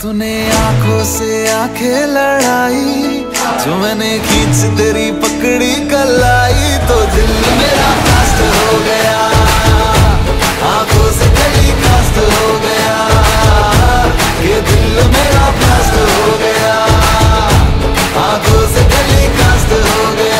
तूने आंखों से आंखें लड़ाई, जो मैंने खींच तेरी पकड़ी कलाई, तो दिल मेरा कास्ट हो गया, आंखों से गली कास्ट हो गया, ये दिल मेरा कास्ट हो गया, आंखों से गली कास्ट हो गया।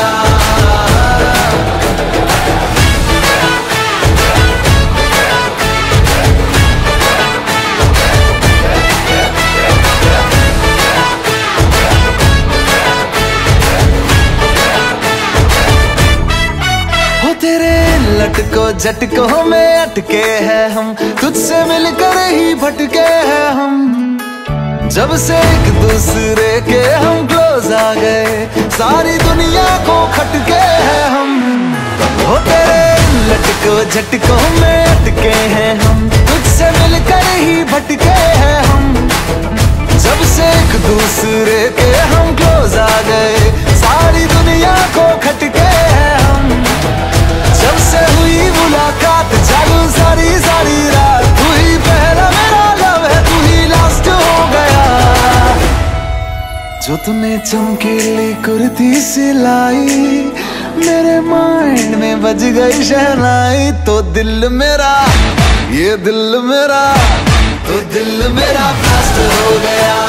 तेरे लटको झटकों में अटके हैं हम, तुझसे मिलकर ही भटके हैं हम, जब से एक दूसरे के हम क्लोज आ गए, सारी दुनिया को खटके हैं हम। हो तेरे लटको झटकों में अटके हैं हम, तुझसे मिलकर ही भटके हैं हम, जब से एक दूसरे के हम क्लोज आ गए, सारी दुनिया को खटके हैं हम। जब से हुई मुलाकात जागू सारी सारी रात, तू ही पहला मेरा लव है, तू ही लास्ट हो गया। जो तूने चमकीली कुर्ती सिलाई, मेरे माइंड में बज गई शहनाई, तो दिल मेरा, ये दिल मेरा, तो दिल मेरा ब्लास्ट हो गया।